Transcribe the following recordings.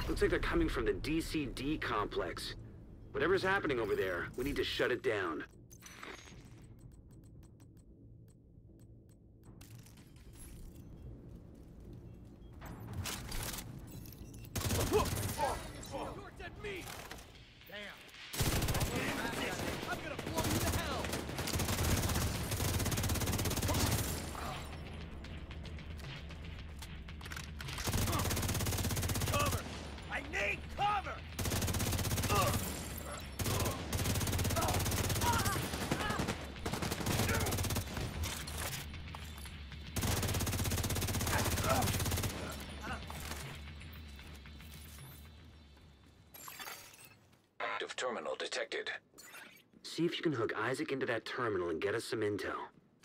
Looks like they're coming from the DCD complex. Whatever's happening over there, we need to shut it down. Active terminal detected. See if you can hook Isaac into that terminal and get us some intel.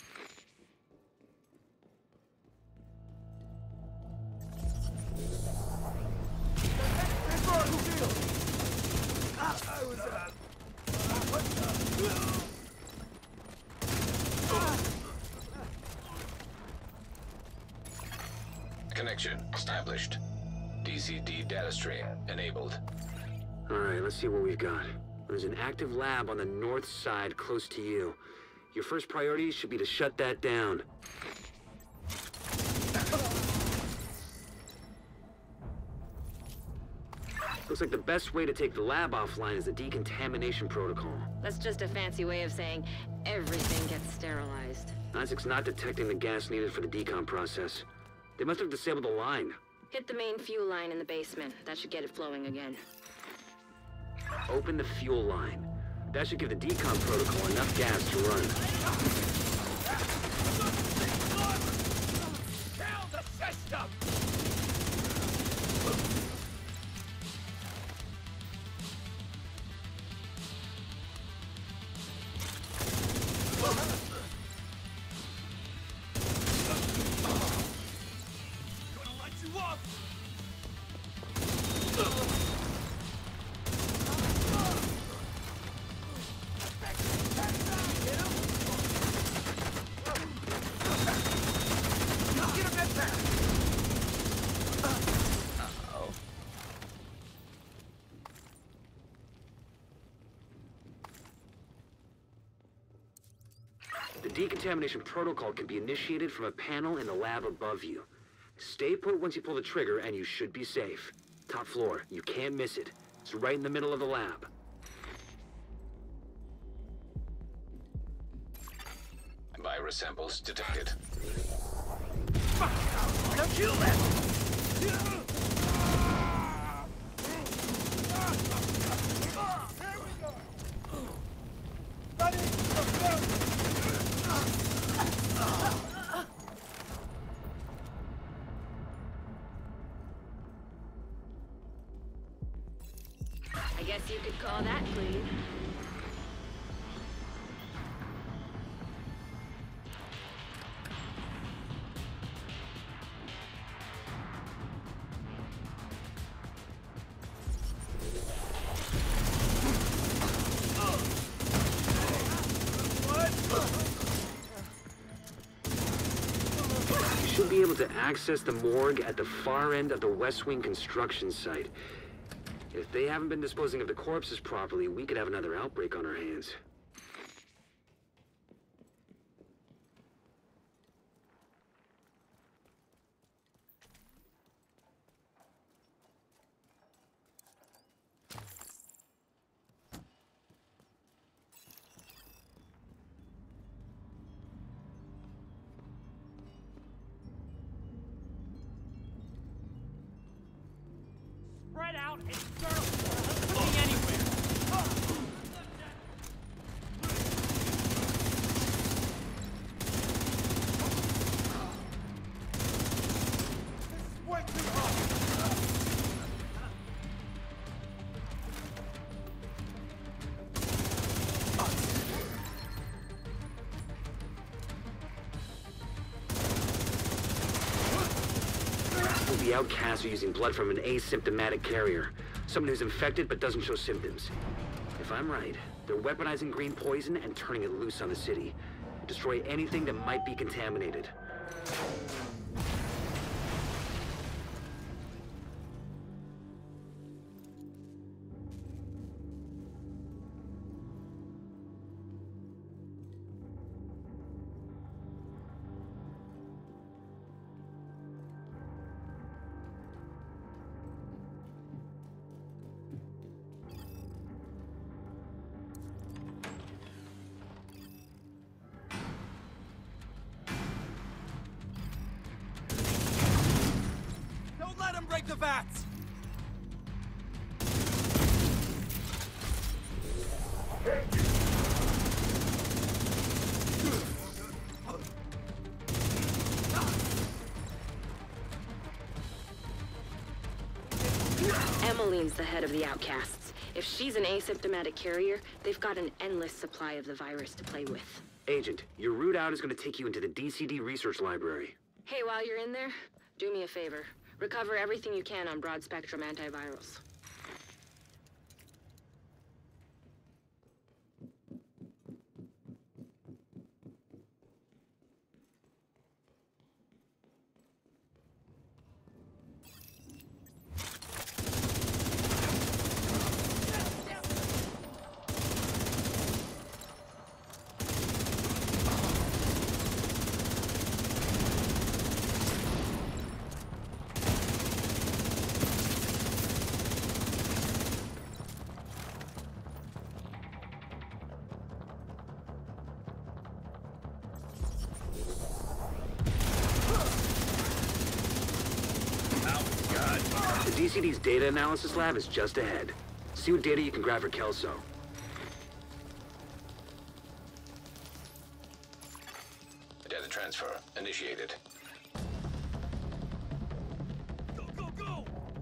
Connection established. DCD data stream enabled. Alright, let's see what we've got. There's an active lab on the north side close to you. Your first priority should be to shut that down. Looks like the best way to take the lab offline is the decontamination protocol. That's just a fancy way of saying everything gets sterilized. Isaac's not detecting the gas needed for the decom process. They must have disabled the line. Hit the main fuel line in the basement. That should get it flowing again. Open the fuel line. That should give the decom protocol enough gas to run. Down the system! Gonna light you up! The decontamination protocol can be initiated from a panel in the lab above you. Stay put once you pull the trigger and you should be safe. Top floor, you can't miss it. It's right in the middle of the lab. Virus samples detected. Don't kill them! I guess you could call that clean. You should be able to access the morgue at the far end of the West Wing construction site. If they haven't been disposing of the corpses properly, we could have another outbreak on our hands. Spread out and circle. Don't put me anywhere. This is way too hard. The outcasts are using blood from an asymptomatic carrier. Someone who's infected but doesn't show symptoms. If I'm right, they're weaponizing green poison and turning it loose on the city. Destroy anything that might be contaminated. the vats! Emmeline's the head of the outcasts. If she's an asymptomatic carrier, they've got an endless supply of the virus to play with. Agent, your route out is going to take you into the DCD research library. Hey, while you're in there, do me a favor. Recover everything you can on broad-spectrum antivirals. The DCD's data analysis lab is just ahead. See what data you can grab for Kelso. Data transfer initiated. Go, go, go!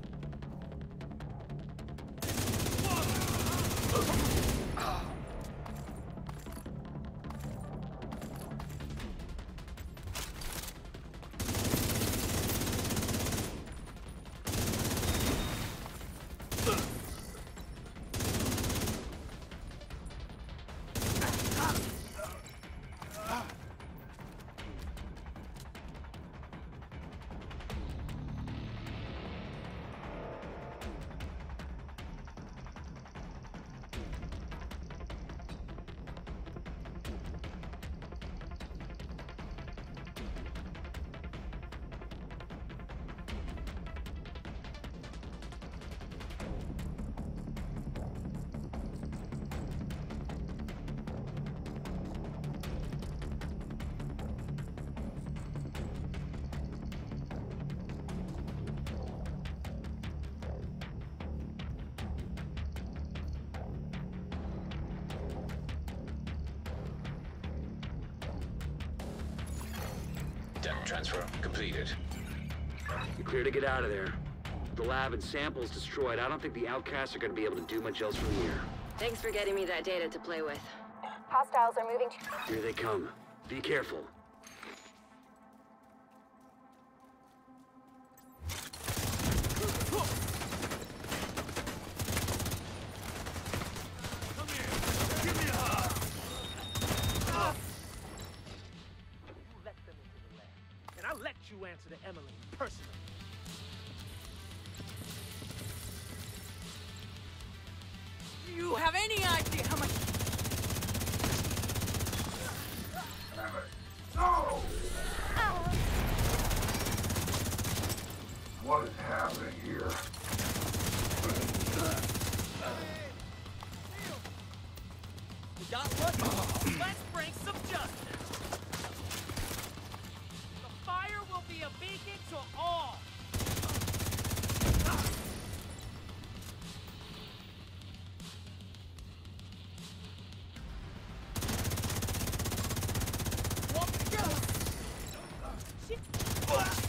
Data transfer completed. You're clear to get out of there. The lab and samples destroyed. I don't think the outcasts are going to be able to do much else from here. Thanks for getting me that data to play with. Hostiles are moving to... Here they come. Be careful. Come here! Give me a hug! You let them into the lab, and I'll let you answer to Emily personally. Do you have any idea how much... No! What is happening here? We got lucky. Let's bring some justice. The fire will be a beacon to all. What the... Shit.